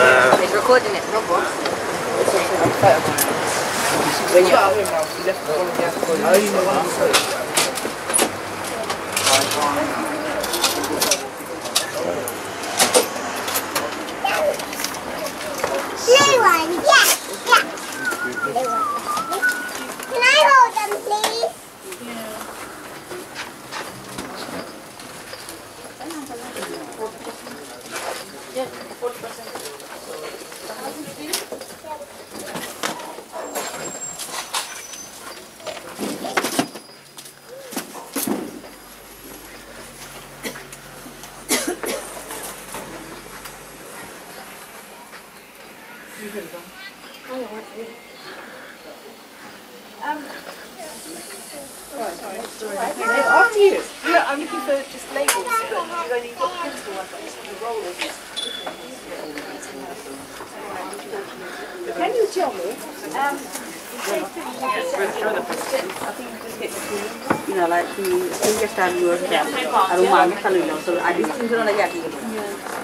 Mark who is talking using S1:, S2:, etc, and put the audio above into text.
S1: It's recording it, no box. When you got him now, he left the one
S2: Can I hold them, please?
S3: Yeah, 40%.
S1: After you. Look, I'm looking for just labels, but you've only got pencil ones, but the rollers. Can you tell me?
S3: You know, like the thing just started working. I don't mind, so I just think